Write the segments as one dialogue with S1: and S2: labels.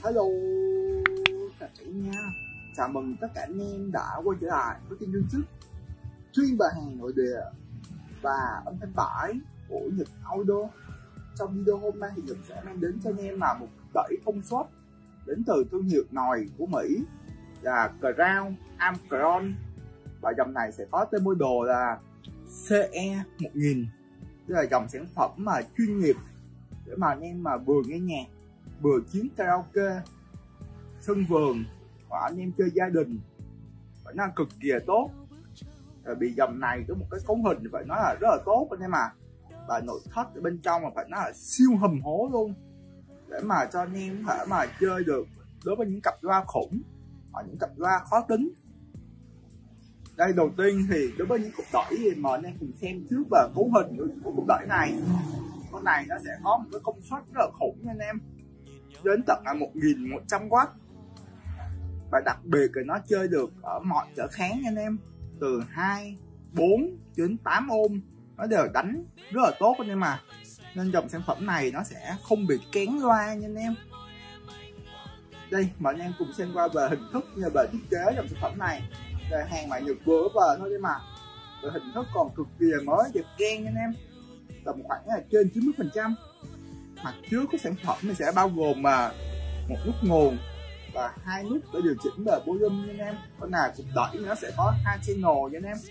S1: Hello tất cả nha. Chào mừng tất cả anh em đã quay trở lại với kênh YouTube chuyên bán hàng nội địa và âm thanh tải của Nhật Auto. Trong video hôm nay thì Nhật sẽ mang đến cho anh em là một đẩy thông suất đến từ thương hiệu nòi của Mỹ là Crown Amcron, và dòng này sẽ có tên model là CE1000. Đây là dòng sản phẩm mà chuyên nghiệp để mà anh em mà vừa nghe nhạc vừa chiến karaoke, sân vườn hoặc anh em chơi gia đình phải nói cực kỳ là tốt. Vì dòng này có một cái cấu hình phải nói là rất là tốt anh em à, và nội thất ở bên trong mà phải nói là siêu hầm hố luôn, để mà cho anh em có thể mà chơi được đối với những cặp loa khủng hoặc những cặp loa khó tính. Đây, đầu tiên thì đối với những cục đẩy thì mời anh em cùng xem trước về cấu hình của cục đẩy này. Con này nó sẽ có một cái công suất rất là khủng nha anh em, đến tận là 1100W, và đặc biệt là nó chơi được ở mọi trở kháng nha anh em, từ 2, 4 đến 8 ohm nó đều đánh rất là tốt anh em à. Nên dòng sản phẩm này nó sẽ không bị kén loa nha anh em. Đây, mời anh em cùng xem qua về hình thức như về thiết kế dòng sản phẩm này. Đây, hàng mà Nhật vừa về thôi đấy mà, về hình thức còn cực kỳ mới đẹp keng nha anh em, tầm khoảng là trên 90%. Mặt trước của sản phẩm mình sẽ bao gồm mà một nút nguồn và hai nút để điều chỉnh về volume nha anh em. Con này cục đẩy nó sẽ có hai channel nha anh em.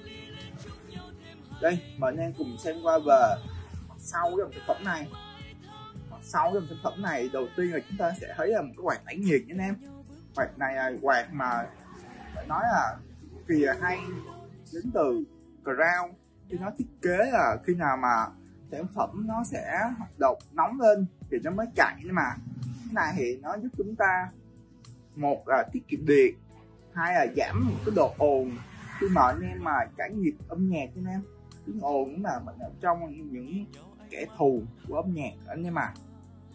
S1: Đây, mời anh em cùng xem qua về mặt sau của dòng sản phẩm này. Mặt sau của dòng sản phẩm này đầu tiên là chúng ta sẽ thấy là một cái quạt tản nhiệt nha anh em. Quạt này là quạt mà phải nói là kỳ là hay, đến từ Crown. Khi nó thiết kế là khi nào mà sản phẩm nó sẽ hoạt động nóng lên thì nó mới chạy, nhưng mà cái này thì nó giúp chúng ta một là tiết kiệm điện, hai là giảm một cái độ ồn khi mà anh em mà trải nghiệm âm nhạc anh em. Tiếng ồn cũng là một trong những kẻ thù của âm nhạc anh em à.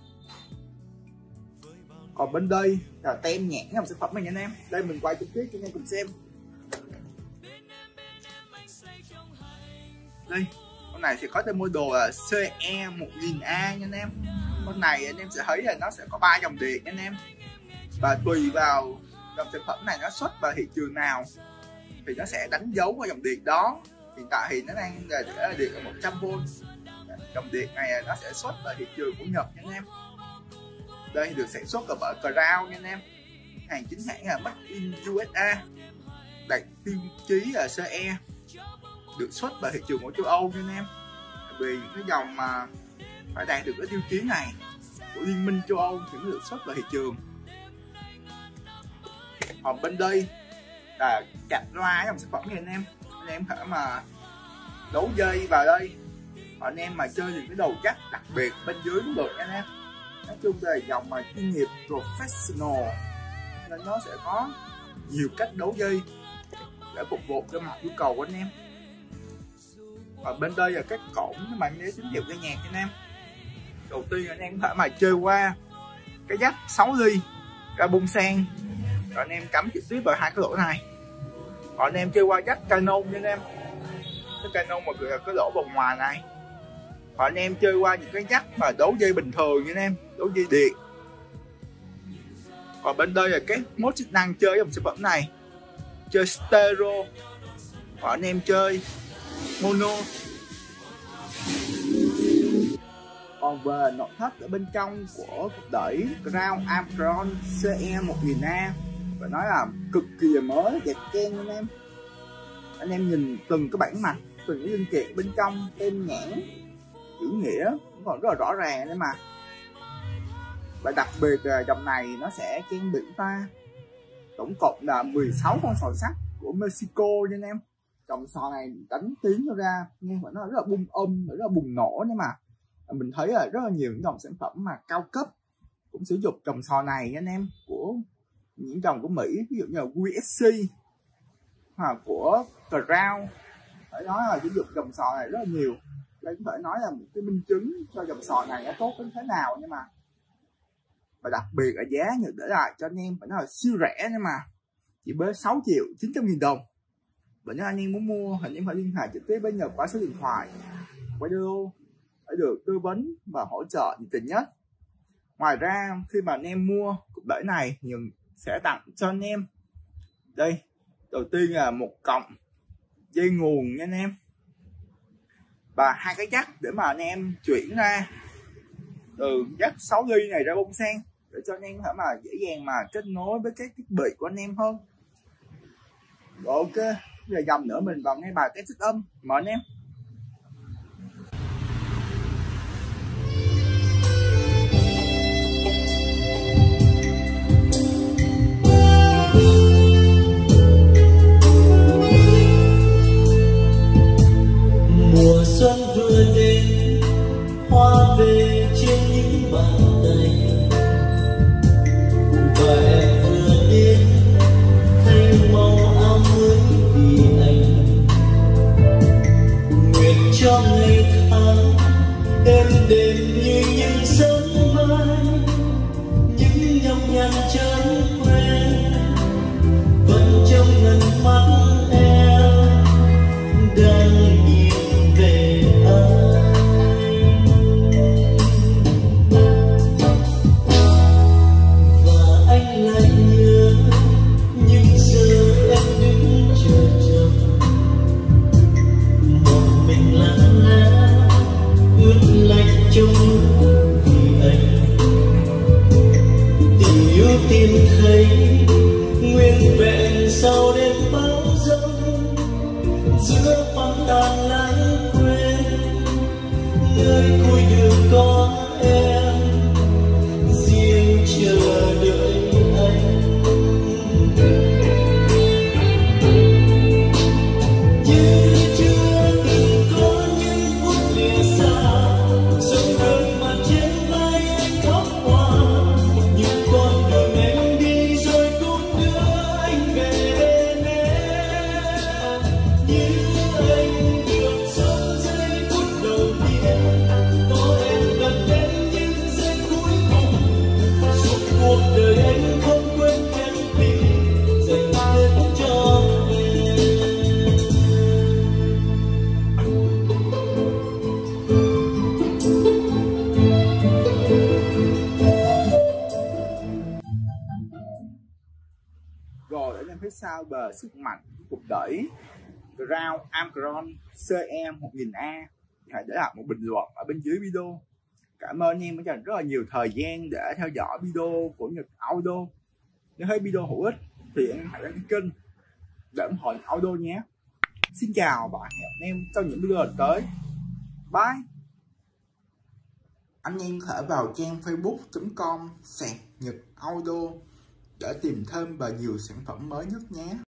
S1: Còn bên đây là tem nhãn dòng sản phẩm này nha anh em. Đây mình quay trực tiếp cho anh em cùng xem. Đây, con này sẽ có tên model là CE1000A nha anh em. Con này anh em sẽ thấy là nó sẽ có 3 dòng điện nha anh em, và tùy vào dòng sản phẩm này nó xuất vào thị trường nào thì nó sẽ đánh dấu vào dòng điện đó. Hiện tại thì nó đang là điện là 100V. Dòng điện này nó sẽ xuất vào thị trường của Nhật nha anh em. Đây được sản xuất ở bởi Crown nha anh em, hàng chính hãng là Made in USA, đạt tiêu chí là CE, được xuất vào thị trường của châu Âu nha anh em. Vì những cái dòng mà phải đạt được cái tiêu chí này của Liên minh châu Âu thì mới được xuất vào thị trường. Còn bên đây là cặp loa dòng sản phẩm này anh em phải mà đấu dây vào đây, còn anh em mà chơi những cái đầu chắc đặc biệt bên dưới cũng được anh em. Nói chung là dòng mà chuyên nghiệp professional nên nó sẽ có nhiều cách đấu dây để phục vụ cho mọi nhu cầu của anh em. Và bên đây là các cổng mà anh em tín hiệu nghe nhạc anh em. Đầu tiên anh em phải mà chơi qua cái jack 6 ly ra bung sen, rồi anh em cắm trực tiếp vào hai cái lỗ này. Còn anh em chơi qua jack Canon nha anh em, cái Canon mà là cái lỗ vòng ngoài này. Còn anh em chơi qua những cái jack mà đấu dây bình thường nha anh em, đấu dây điện. Còn bên đây là cái mode chức năng chơi dòng sản phẩm này, chơi stereo. Còn anh em chơi mono. Còn về nội thất ở bên trong của cục đẩy Crown Amcron CE1000A phải nói là cực kỳ mới, đẹp keng anh em. Anh em nhìn từng cái bản mặt, từng cái linh kiện bên trong, tem nhãn, chữ nghĩa cũng còn rất là rõ ràng đấy mà. Và đặc biệt là dòng này nó sẽ trang bị ta tổng cộng là 16 con sò sắt của Mexico nha anh em. Dòng sò này đánh tiếng ra nghe phải nó rất là bung rất là bùng nổ, nhưng mà mình thấy là rất là nhiều những dòng sản phẩm mà cao cấp cũng sử dụng dòng sò này nha anh em, của những dòng của Mỹ, ví dụ như là WSC hoặc của Crown, phải nói là sử dụng dòng sò này rất là nhiều. Đây cũng phải nói là một cái minh chứng cho dòng sò này nó tốt đến thế nào. Nhưng mà và đặc biệt là giá Nhật để lại cho anh em phải nói là siêu rẻ, nhưng mà chỉ với 6.900.000 đồng. Và nếu anh em muốn mua, anh em phải liên hệ trực tiếp với Nhật qua số điện thoại video để được tư vấn và hỗ trợ nhiệt tình nhất. Ngoài ra khi mà anh em mua đẩy này nhưng sẽ tặng cho anh em. Đây, đầu tiên là một cọng dây nguồn nha anh em, và 2 cái jack để mà anh em chuyển ra từ jack 6 ly này ra bông sen, để cho anh em có thể mà dễ dàng mà kết nối với các thiết bị của anh em hơn. Rồi, ok, bây giờ dòng nữa mình vào ngay bài test tích âm, mời anh em.
S2: Mùa xuân vừa đến, hoa về trên những bàn tay, và em vừa đến thay màu áo mới vì anh. Nguyện cho ngày tháng êm đềm như những giấc mơ, những nhọc nhằn chân quen vẫn trong ngần mắt em đang nhìn về anh. Và anh lại nhớ những giờ em đứng chờ chồng, một mình lặng lẽ ướt lạnh trong lúc vì anh. Tình yêu tìm thấy nguyên vẹn sau đêm bão giông, giữa băng tàn lãng quên nơi cuối đường có em riêng chờ đợi anh. Như chưa từng có những phút lìa xa, sông đường mà trên vai anh khóc hoa, những con đường em đi rồi cũng đưa anh về bên em. Như anh được sống giây phút đầu tiên, có em gần đến những giây cuối cùng, suốt cuộc đời anh không quên chân tình dành hết cho em.
S1: Rồi ở bên phía sau bờ sức mạnh cục đẩy Ground Amcron CE 1000A, hãy để lại một bình luận ở bên dưới video. Cảm ơn anh em đã dành rất là nhiều thời gian để theo dõi video của Nhật Audio. Nếu thấy video hữu ích thì anh hãy đăng ký kênh để ủng hộ Audio nhé. Xin chào và hẹn anh em trong những video tới. Bye. Anh em có thể vào trang facebook.com/Nhật Audio để tìm thêm và nhiều sản phẩm mới nhất nhé.